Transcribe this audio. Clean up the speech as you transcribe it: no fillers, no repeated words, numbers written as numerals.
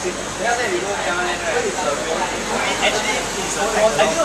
不要在里面讲嘞，actually